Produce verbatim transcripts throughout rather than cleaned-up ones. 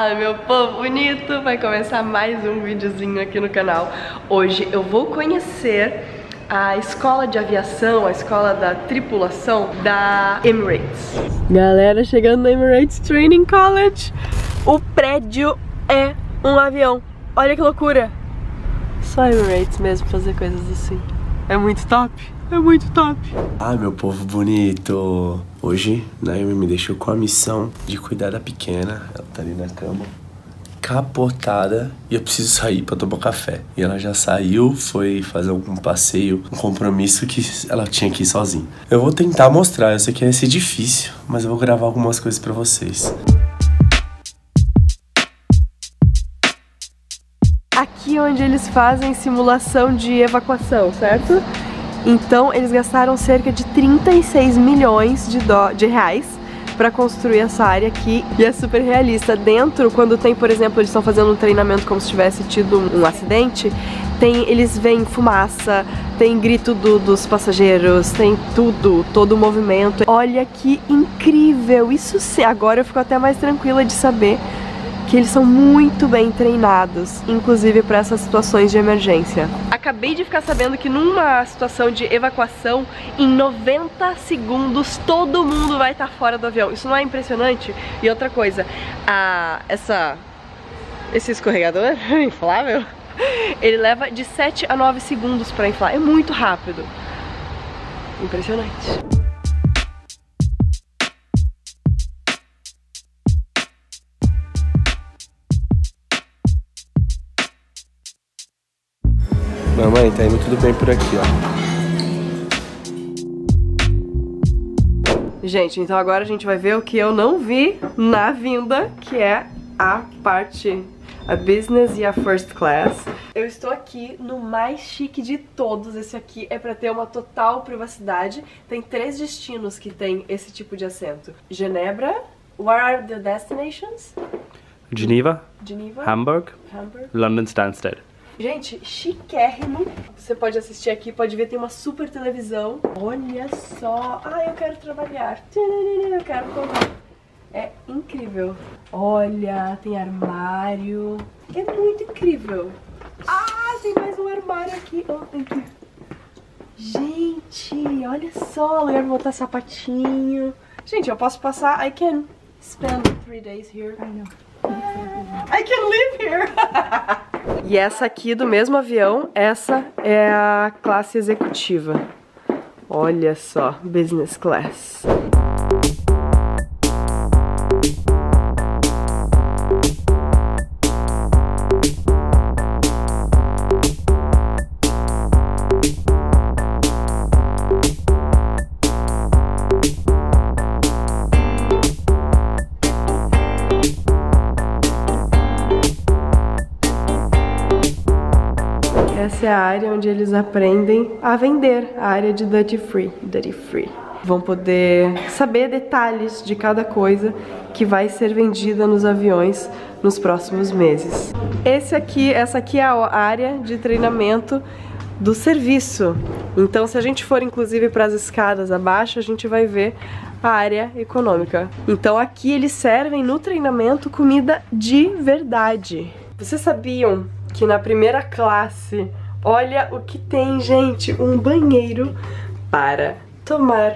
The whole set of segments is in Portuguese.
Fala, meu povo bonito! Vai começar mais um videozinho aqui no canal. Hoje eu vou conhecer a escola de aviação, a escola da tripulação da Emirates. Galera, chegando na Emirates Training College. O prédio é um avião. Olha que loucura! Só a Emirates mesmo fazer coisas assim. É muito top, é muito top. Ah, meu povo bonito. Hoje, Naomi me deixou com a missão de cuidar da pequena. Ela tá ali na cama, capotada, e eu preciso sair pra tomar café. E ela já saiu, foi fazer algum passeio, um compromisso que ela tinha que ir sozinha. Eu vou tentar mostrar, eu sei que vai ser difícil, mas eu vou gravar algumas coisas pra vocês. Aqui onde eles fazem simulação de evacuação, certo? Então eles gastaram cerca de trinta e seis milhões de, do... de reais para construir essa área aqui, e é super realista. Dentro, quando tem, por exemplo, eles estão fazendo um treinamento como se tivesse tido um acidente, tem, eles veem fumaça, tem grito do, dos passageiros, tem tudo, todo o movimento. Olha que incrível! Isso sim, agora eu fico até mais tranquila de saber que eles são muito bem treinados, inclusive para essas situações de emergência. Acabei de ficar sabendo que numa situação de evacuação, em noventa segundos todo mundo vai estar fora do avião. Isso não é impressionante? E outra coisa, a, essa, esse escorregador inflável, ele leva de sete a nove segundos para inflar. É muito rápido. Impressionante. Mamãe, tá indo tudo bem por aqui, ó. Gente, então agora a gente vai ver o que eu não vi na vinda, que é a parte, a business e a first class. Eu estou aqui no mais chique de todos. Esse aqui é pra ter uma total privacidade. Tem três destinos que tem esse tipo de assento. Genebra. What are the destinations? Geneva, Geneva, Hamburg, Hamburg. London Stansted. Gente, chiquérrimo. Você pode assistir aqui, pode ver, tem uma super televisão. Olha só. Ah, eu quero trabalhar. Eu quero comprar. É incrível. Olha, tem armário. É muito incrível. Ah, tem mais um armário aqui. Oh, tem que... Gente, olha só. Lugar pra botar sapatinho. Gente, eu posso passar. I can spend three days here. I know. I can live here. E essa aqui do mesmo avião, essa é a classe executiva. Olha só, business class. Essa é a área onde eles aprendem a vender, a área de duty free, duty free. Vão poder saber detalhes de cada coisa que vai ser vendida nos aviões nos próximos meses. Esse aqui, essa aqui é a área de treinamento do serviço. Então, se a gente for inclusive para as escadas abaixo, a gente vai ver a área econômica. Então aqui eles servem no treinamento comida de verdade. Vocês sabiam que na primeira classe, olha o que tem, gente, um banheiro para tomar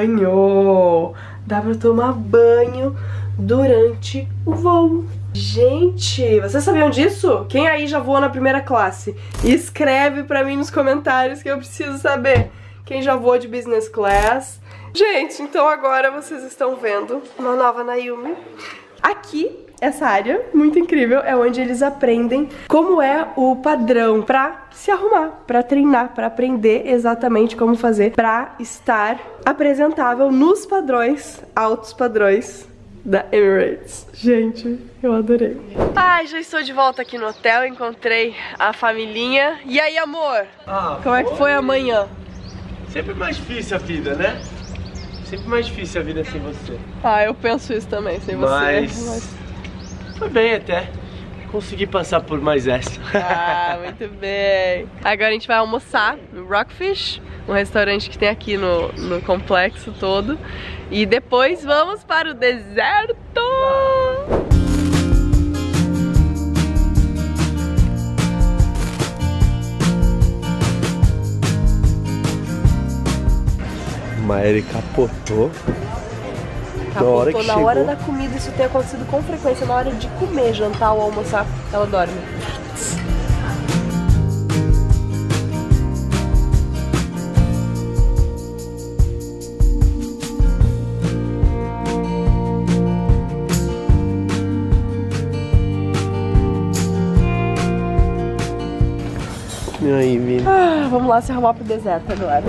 banho. Dá pra tomar banho durante o voo. Gente, vocês sabiam disso? Quem aí já voou na primeira classe? Escreve pra mim nos comentários que eu preciso saber. Quem já voou de business class? Gente, então agora vocês estão vendo uma nova Naomi. Aqui, essa área muito incrível é onde eles aprendem como é o padrão pra se arrumar, pra treinar, pra aprender exatamente como fazer pra estar apresentável nos padrões, altos padrões da Emirates. Gente, eu adorei. Ai, já estou de volta aqui no hotel, encontrei a familhinha. E aí, amor? Ah, como é que foi amanhã? Sempre mais difícil a vida, né? Sempre mais difícil a vida sem você. Ah, eu penso isso também, sem Mas... você. Mas... Foi bem até. Consegui passar por mais essa. Ah, muito bem. Agora a gente vai almoçar no Rockfish, um restaurante que tem aqui no, no complexo todo. E depois vamos para o deserto! Maeri capotou. Capotou na hora, que na chegou... hora da comida, isso tem acontecido com frequência. Na hora de comer, jantar ou almoçar, ela dorme. E aí, Vini? Ah, vamos lá se arrumar pro deserto agora.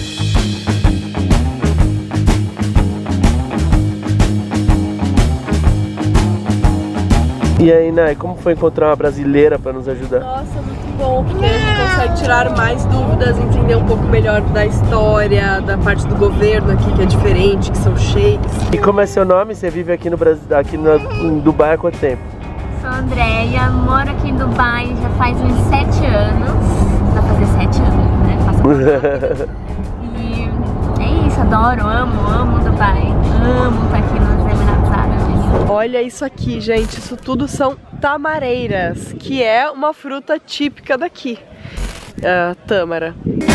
E aí, Nai, como foi encontrar uma brasileira pra nos ajudar? Nossa, muito bom, porque a gente consegue tirar mais dúvidas, entender um pouco melhor da história, da parte do governo aqui que é diferente, que são sheiks. E como é seu nome? Você vive aqui no Brasil, aqui no, em Dubai há quanto tempo? Sou Andréia, moro aqui em Dubai já faz uns sete anos. Vai fazer sete anos, né? Faço E é isso, adoro, amo, amo Dubai. Amo estar aqui nos Emirados Árabes. Olha isso aqui, gente, isso tudo são tamareiras, que é uma fruta típica daqui, uh, tâmara.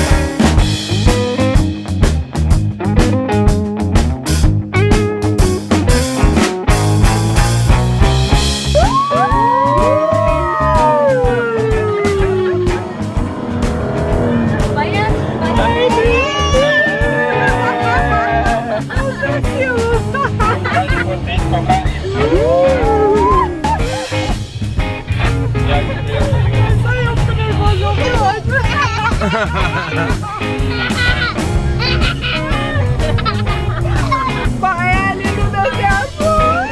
Vai ali no deserto!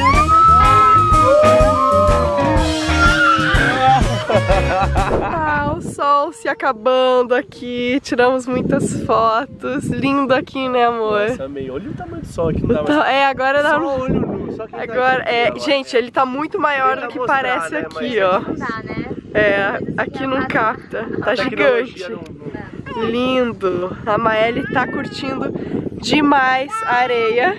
Ah, o sol se acabando aqui, tiramos muitas fotos. Lindo aqui, né, amor? Nossa, amei. Olha o tamanho do sol aqui, não dá mais... É, agora dá... Só olho nu, só quem Agora, tá é, aqui, gente, ele tá muito maior do que mostrar, parece né, aqui, mas... ó. Não dá, né? É, aqui não capta, tá gigante. Lindo. A Maeli tá curtindo demais a areia.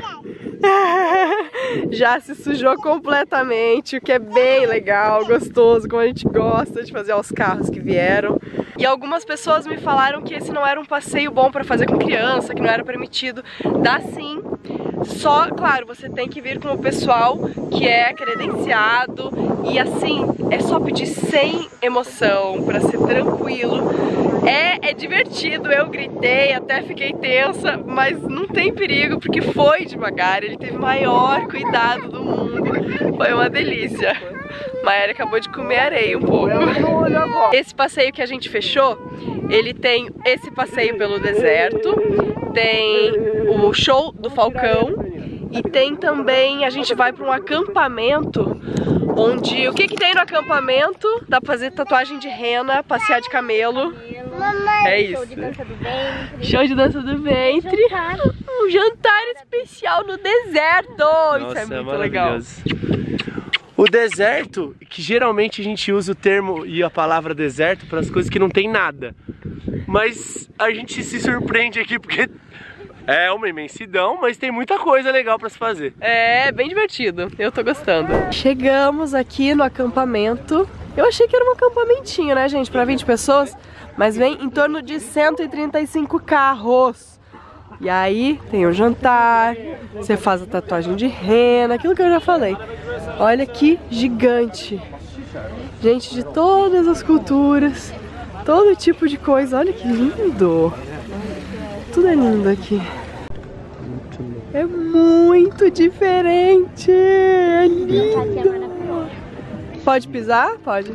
Já se sujou completamente, o que é bem legal, gostoso, como a gente gosta de fazer aos carros que vieram. E algumas pessoas me falaram que esse não era um passeio bom pra fazer com criança, que não era permitido. Dá sim, só, claro, você tem que vir com o pessoal que é credenciado. E assim, é só pedir sem emoção, pra ser tranquilo. É, é divertido, eu gritei, até fiquei tensa, mas não tem perigo porque foi devagar, ele teve o maior cuidado do mundo, foi uma delícia. Maeri acabou de comer areia um pouco. Esse passeio que a gente fechou, ele tem esse passeio pelo deserto, tem o show do Falcão e tem também, a gente vai para um acampamento onde, o que que tem no acampamento? Dá pra fazer tatuagem de rena, passear de camelo. É isso. Show de dança do ventre. Show de dança do ventre. Um jantar especial no deserto. Nossa, isso é muito é legal. O deserto, que geralmente a gente usa o termo e a palavra deserto para as coisas que não tem nada. Mas a gente se surpreende aqui porque é uma imensidão, mas tem muita coisa legal para se fazer. É, bem divertido. Eu tô gostando. Chegamos aqui no acampamento. Eu achei que era um acampamentinho, né, gente, para vinte pessoas. Mas vem em torno de cento e trinta e cinco carros. E aí tem o jantar, você faz a tatuagem de rena, aquilo que eu já falei. Olha que gigante. Gente de todas as culturas, todo tipo de coisa. Olha que lindo. Tudo é lindo aqui. É muito diferente. É lindo. Pode pisar? Pode.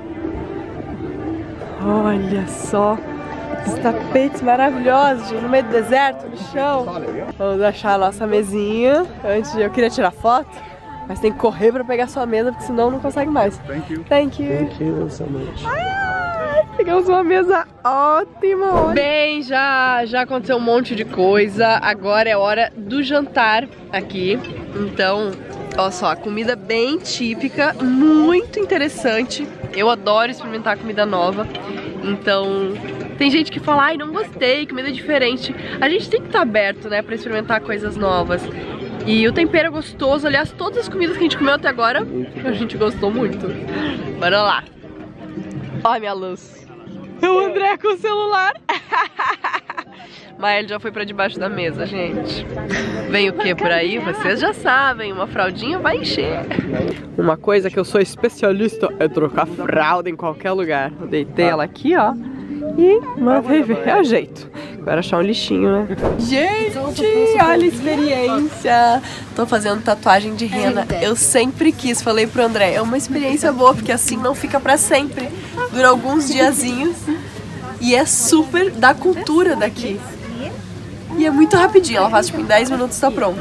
Olha só, esses tapetes maravilhosos no meio do deserto, no chão. Vamos achar a nossa mesinha. Antes de... eu queria tirar foto, mas tem que correr pra pegar sua mesa, porque senão não consegue mais. Thank you. Thank you. Thank you so much. Ah, pegamos uma mesa ótima. Bem, já, já aconteceu um monte de coisa. Agora é hora do jantar aqui. Então, olha só, comida bem típica, muito interessante. Eu adoro experimentar comida nova. Então, tem gente que fala, ai, não gostei, comida diferente. A gente tem que estar aberto, né, pra experimentar coisas novas. E o tempero é gostoso. Aliás, todas as comidas que a gente comeu até agora, a gente gostou muito. Bora lá. Ó a minha luz. O André com o celular. Mas ele já foi pra debaixo da mesa, gente. Vem o que por aí? Vocês já sabem, uma fraldinha vai encher. Uma coisa que eu sou especialista é trocar fralda em qualquer lugar. Eu deitei ela aqui, ó, e mandei ver. É o jeito. Agora achar um lixinho, né? Gente, olha a experiência. Tô fazendo tatuagem de rena. Eu sempre quis, falei pro André, é uma experiência boa, porque assim não fica pra sempre. Dura alguns diazinhos. E é super da cultura daqui. E é muito rapidinho, ela faz tipo em dez minutos tá pronto.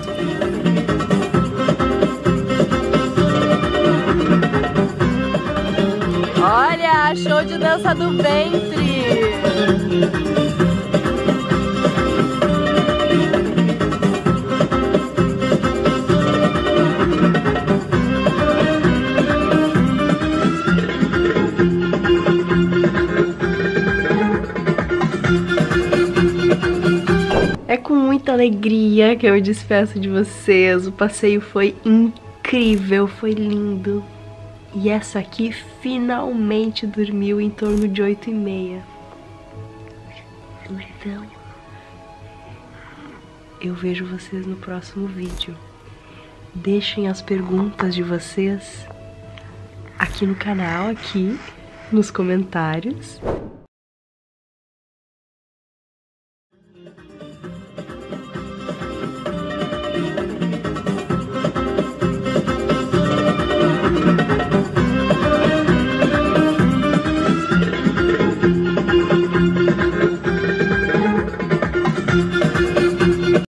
Olha, show de dança do ventre! É com muita alegria que eu me despeço de vocês. O passeio foi incrível, foi lindo. E essa aqui finalmente dormiu em torno de oito e meia. Então, eu vejo vocês no próximo vídeo. Deixem as perguntas de vocês aqui no canal, aqui nos comentários.